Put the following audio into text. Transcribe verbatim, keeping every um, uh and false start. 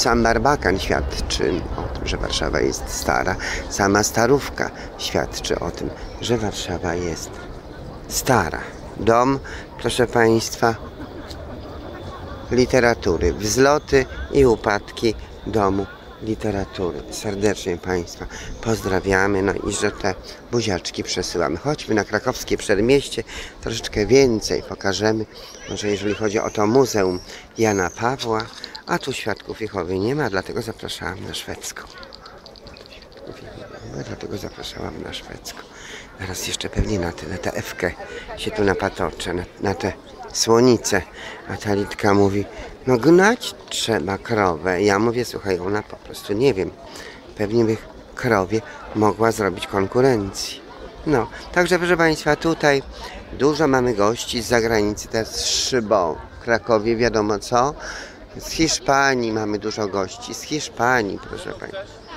Sam Barbakan świadczy o tym, że Warszawa jest stara. Sama Starówka świadczy o tym, że Warszawa jest stara. Dom, proszę Państwa, literatury, wzloty i upadki domu literatury. Serdecznie Państwa pozdrawiamy, no i że te buziaczki przesyłamy. Chodźmy na krakowskie Przedmieście, troszeczkę więcej pokażemy, może jeżeli chodzi o to Muzeum Jana Pawła, a tu Świadków Jehowy nie ma, dlatego zapraszałam na szwedzką. Dlatego zapraszałam na szwedzką. Teraz jeszcze pewnie na tę na tę Ewkę się tu napatoczę, na, na te słonice. A ta Litka mówi, no gnać trzeba krowę. Ja mówię, słuchaj, ona po prostu nie wiem. Pewnie by krowie mogła zrobić konkurencji. No, także proszę Państwa, tutaj dużo mamy gości z zagranicy, to jest Szybą w Krakowie, wiadomo co. Z Hiszpanii mamy dużo gości, z Hiszpanii, proszę Państwa.